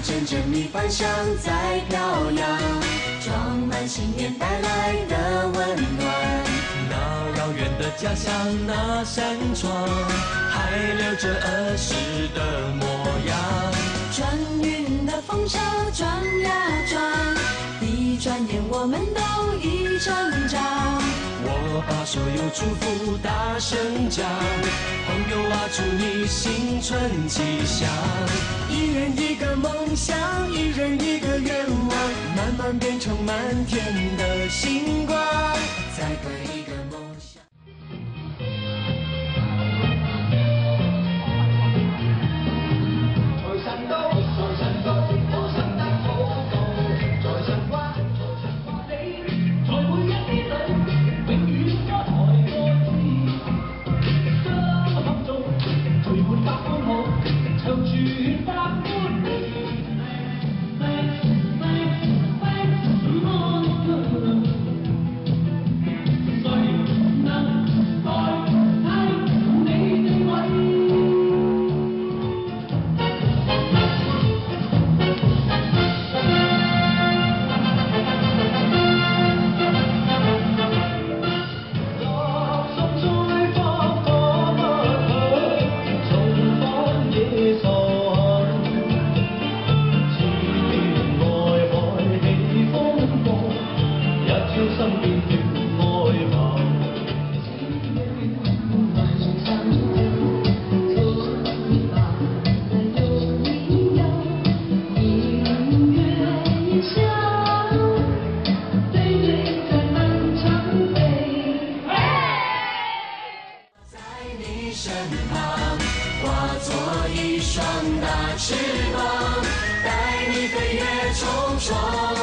乘着你方向在飘扬，装满信念带来的温暖。 那遥远的家乡，那扇窗，还留着儿时的模样。 转运的风潮转呀转，一转眼我们都已成长。 我把所有祝福大声讲，朋友啊，祝你新春吉祥。 一人一个梦想，一人一个愿望，慢慢变成满天的星光。再过一个梦想。 財神到，財神到，我生得好高。財神話，你在每一天裏，永遠多財多姿。雙合中，陪伴百歡好，長住百歡喜。 身旁化作一双大翅膀，带你飞越重重。